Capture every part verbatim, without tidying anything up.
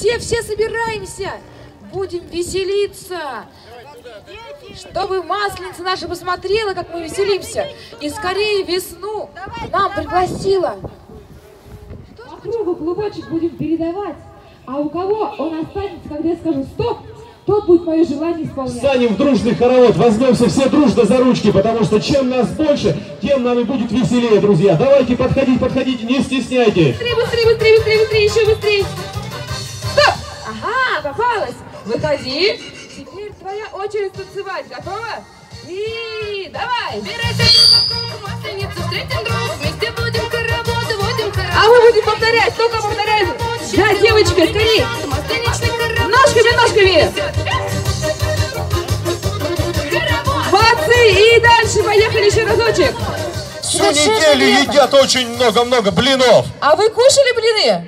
все-все собираемся. Будем веселиться. Чтобы масленица наша посмотрела, как мы веселимся. И скорее весну к нам пригласила. По кругу клубочек будем передавать. А у кого он останется, когда я скажу стоп, тот будет мое желание исполнять. Встанем в дружный хоровод, возьмемся все дружно за ручки, потому что чем нас больше, тем нам и будет веселее, друзья. Давайте подходить, подходите, не стесняйтесь. Быстрее, быстрее, быстрее, быстрее, быстрее, еще быстрее. Стоп! Ага, попалась. Выходи. Теперь твоя очередь танцевать. Готова? И давай. А мы будем повторять. Только повторяем. Да, девочка, скорее. Ножками, ножками. Молодцы. И дальше. Поехали еще разочек. Всю неделю едят очень много-много блинов. А вы кушали блины?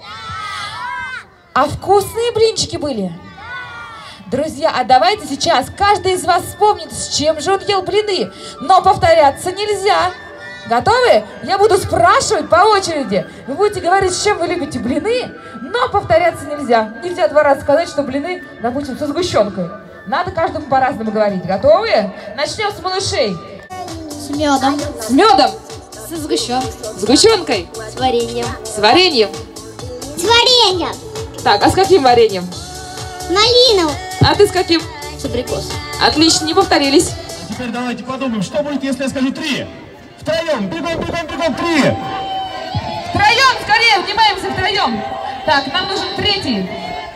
А вкусные блинчики были? Друзья, а давайте сейчас каждый из вас вспомнит, с чем же он ел блины. Но повторяться нельзя. Готовы? Я буду спрашивать по очереди. Вы будете говорить, с чем вы любите блины, но повторяться нельзя. Нельзя два раза сказать, что блины, допустим, со сгущенкой. Надо каждому по-разному говорить. Готовы? Начнем с малышей. С медом. С медом. Со сгущенкой. С сгущенкой. С вареньем. С вареньем. С вареньем. Так, а с каким вареньем? Малиновым. А ты с каким? С абрикосом. Отлично, не повторились. А теперь давайте подумаем, что будет, если я скажу три. Втроем, бегом, бегом, бегом, три. Втроем, скорее, внимаемся втроем. Так, нам нужен третий.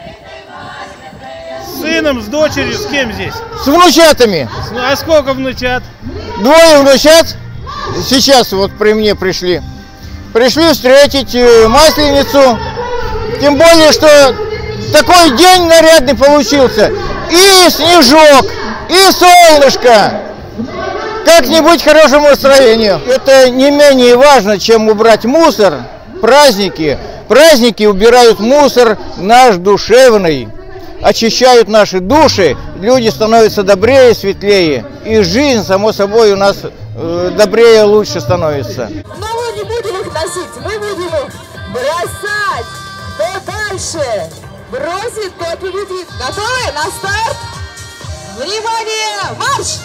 С сыном, с дочерью, с кем здесь? С внучатами. А сколько внучат? Двое внучат сейчас вот при мне пришли. Пришли встретить Масленицу. Тем более, что такой день нарядный получился. И снежок, и солнышко. Как-нибудь хорошему настроению. Это не менее важно, чем убрать мусор. Праздники. Праздники убирают мусор наш душевный. Очищают наши души. Люди становятся добрее, светлее. И жизнь, само собой, у нас э, добрее, лучше становится. Но мы не будем их носить, мы будем их бросать. Кто дальше бросит, тот победит. Готовы? На старт! Внимание! Марш!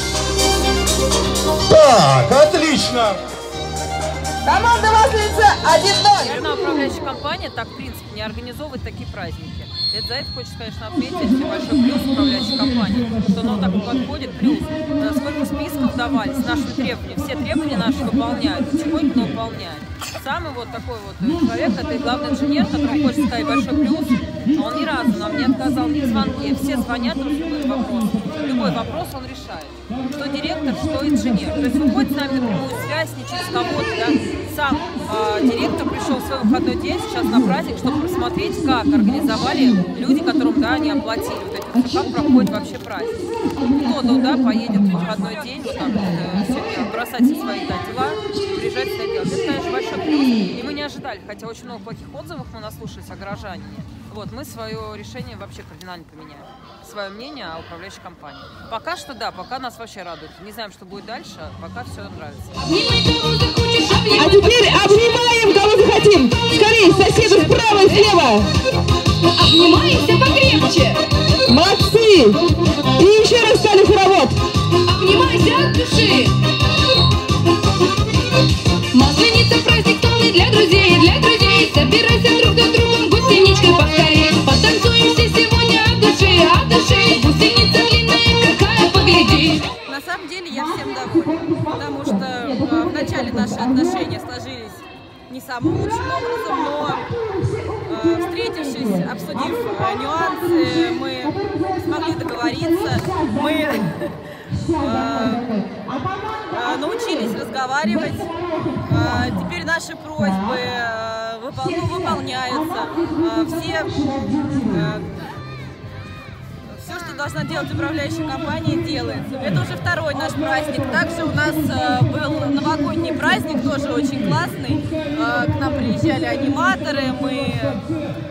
Так, отлично. Команда Масленица один ноль. Наверное, управляющая компания так, в принципе, не организовывает такие праздники. Это за это хочется, конечно, отметить большой плюс управляющей компании, что она вот так вот подходит. Плюс, сколько списков давались, наши требования, все требования наши выполняют, потихоньку выполняют. Самый вот такой вот человек, это и главный инженер, который хочет сказать большой плюс, он ни разу нам не отказал ни в звонке. Все звонят, он любой вопрос. Любой вопрос он решает. Что директор, что инженер. То есть выходит с нами на прямую связь, не через кого-то, да. Сам э, директор пришел в свой выходной день сейчас на праздник, чтобы посмотреть, как организовали люди, которым, да, они оплатили. Вот эти, как проходит вообще праздник. Кто-то, да, поедет в выходной день, вот так вот, э, все, бросать все свои, да, дела, приезжать сюда делать. Это, конечно, большой плюс. И мы не ожидали, хотя очень много плохих отзывов мы наслушались о горожанине. Вот, мы свое решение вообще кардинально поменяем. Свое мнение о управляющей компании. Пока что да, пока нас вообще радует. Не знаем, что будет дальше, пока все нравится. А теперь обнимаем, кого захотим. Скорее, соседу справа и слева. Обнимаемся покрепче. Молодцы. И еще раз стали хоровод. Обнимайся от души. Масленица праздник томный для друзей, для друзей. Собирайся друг за другом, гусеничкой поскорей. Потанцуем все сегодня от души, от души. Гусеница длинная какая, погляди. На самом деле я всем довольна, потому что э, в начале наши отношения сложились не самым лучшим образом, но э, встретившись, обсудив э, нюансы, мы смогли договориться, мы э, э, научились разговаривать, э, теперь наши просьбы э, выпол ну, выполняются, э, все... Э, Все, что должна делать управляющая компания, делается. Это уже второй наш праздник. Также у нас э, был новогодний праздник, тоже очень классный. Э, к нам приезжали аниматоры, мы